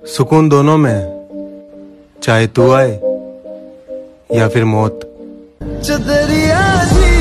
सुकून दोनों में है, चाहे तू आए या फिर मौत।